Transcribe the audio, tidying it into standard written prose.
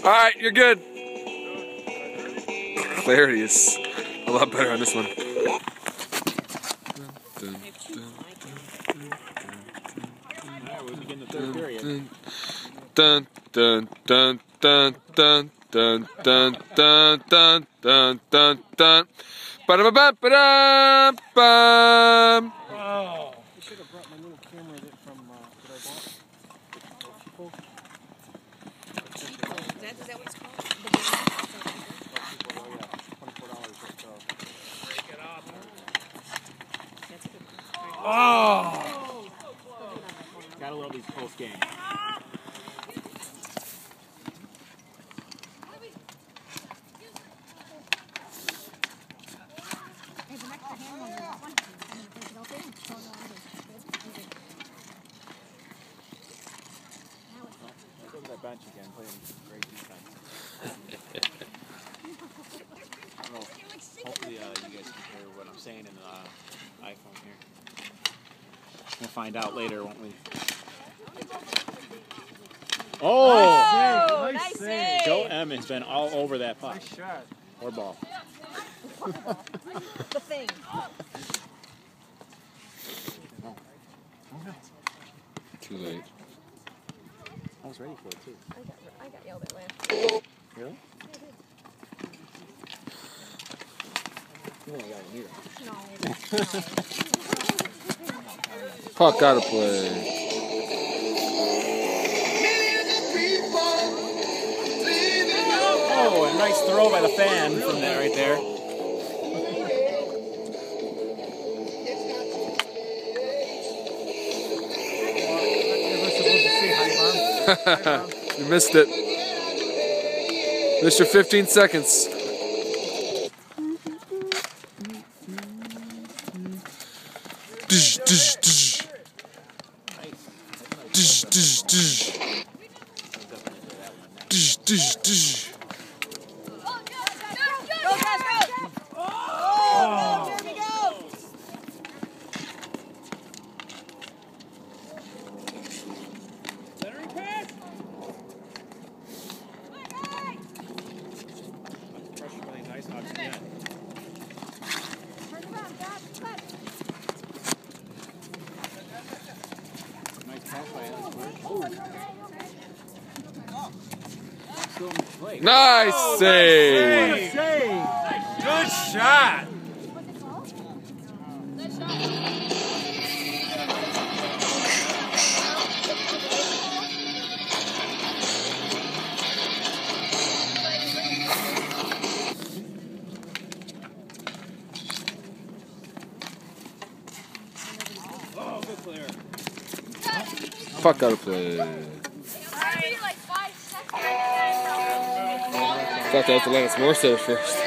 Alright, you're good. Clarity is a lot better on this one. Dun dun dun dun dun dun dun dun dun dun dun dun. Ba-da-ba-ba-da-bum. Oh. I should have brought my little camera from that I bought. Is that what it's called? Oh! Gotta love these post games. Look at that bench again, playing great defense. I don't know. Hopefully, you guys can hear what I'm saying in the iPhone here. We'll find out later, won't we? Oh! Nice save. Joe M has been all over that puck. Nice shot. Or ball. The thing. Too late. I was ready for it, too. I got yelled at last. Really? You only got it either. Puck out of play. Oh, a nice throw by the fan from that right there. You missed it. Missed your 15 seconds. Dish, dish, dish. Dish, dish, dish. Dish, dish, dish. Nice save! Good shot! Oh, good player. Puck out of play. Thought that was the Lance Morissette first.